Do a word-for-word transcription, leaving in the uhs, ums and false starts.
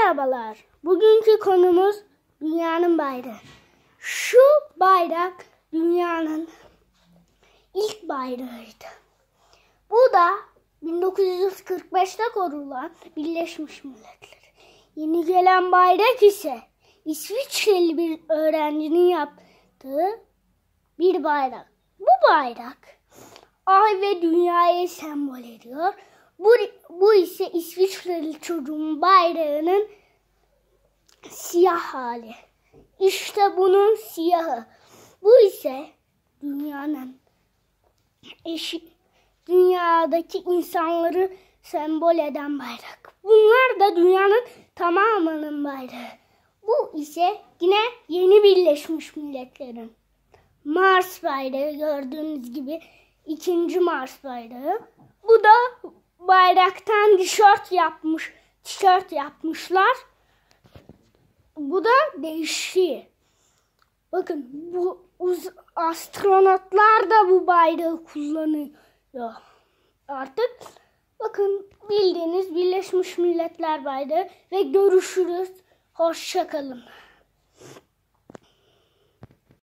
Merhabalar. Bugünkü konumuz dünyanın bayrağı. Şu bayrak dünyanın ilk bayrağıydı. Bu da bin dokuz yüz kırk beşte kurulan Birleşmiş Milletler. Yeni gelen bayrak ise İsviçreli bir öğrencinin yaptığı bir bayrak. Bu bayrak ay ve dünyayı sembol ediyor. Bu, bu ise İsviçreli çocuğun bayrağının siyah hali. İşte bunun siyahı. Bu ise dünyanın eşi, dünyadaki insanları sembol eden bayrak. Bunlar da dünyanın tamamının bayrağı. Bu ise yine yeni Birleşmiş Milletler'in Mars bayrağı, gördüğünüz gibi ikinci Mars bayrağı. Bu da bayraktan tişört yapmış, tişört yapmışlar. Bu da değişiyor. Bakın bu uz- astronotlar da bu bayrağı kullanıyor. Artık bakın bildiğiniz Birleşmiş Milletler bayrağı ve görüşürüz. Hoşça kalın.